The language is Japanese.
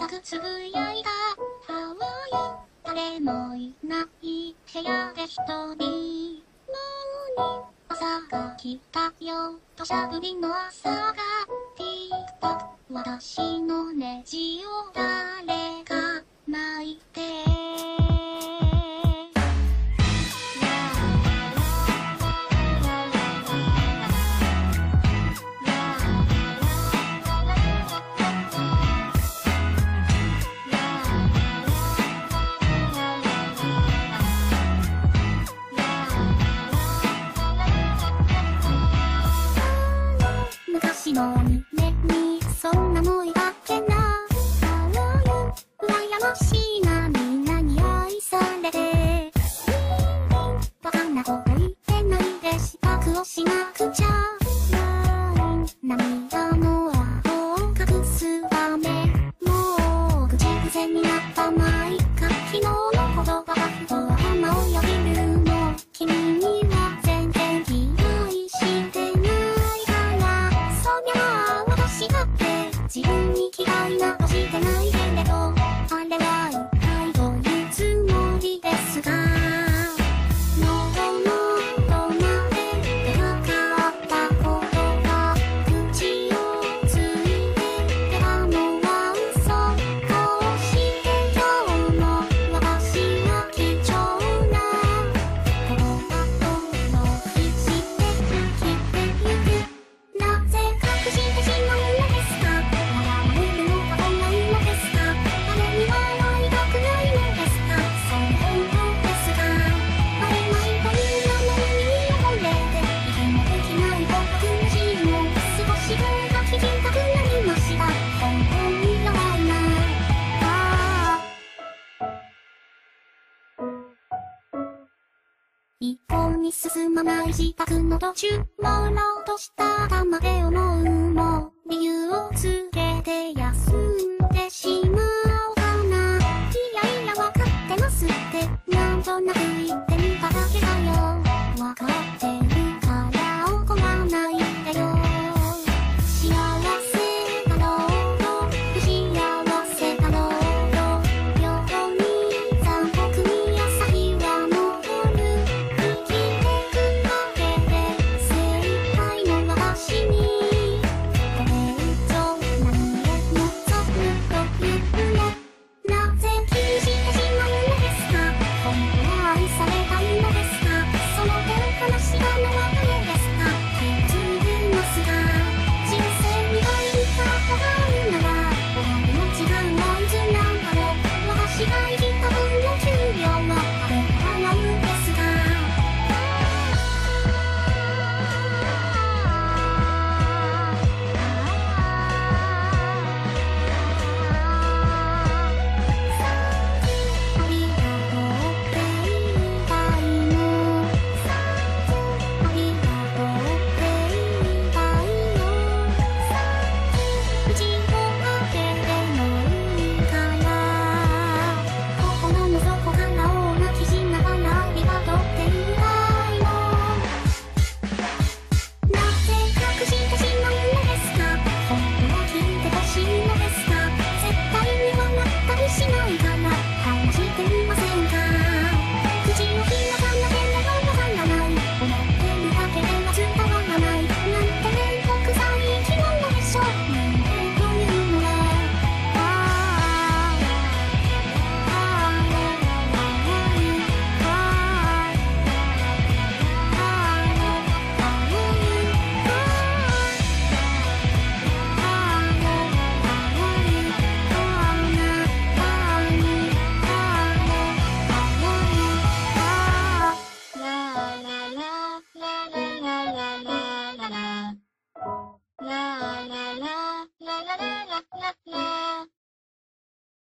くつぶやいた。ハワイ、誰もいない部屋で一人。朝が来たよ、土砂降りの朝が。ティークトック、私のネジを誰か巻いて。昔の夢にそんな思いがけな。羨ましいな、みんなに愛されて。バカなこと言ってないで支度をしなくちゃ。涙の跡を隠すため。もう口癖になったまいか。昨日の言葉がふと頭をよぎるの。君には全然気愛してない。自分に嫌いなどしてないけれど、あれは一体どういうつもりですか。喉のどまで出なかったことが口をついてたのは嘘。こうして今日も私は貴重な言葉と浪費して生きてゆく。なぜ隠してしまうのですか。一向に進まない自宅の途中、朦朧とした頭で思うもう理由をつけて休んでしまおうかな。いやいやわかってますってなんとなく言ってみただけだよ。わかってる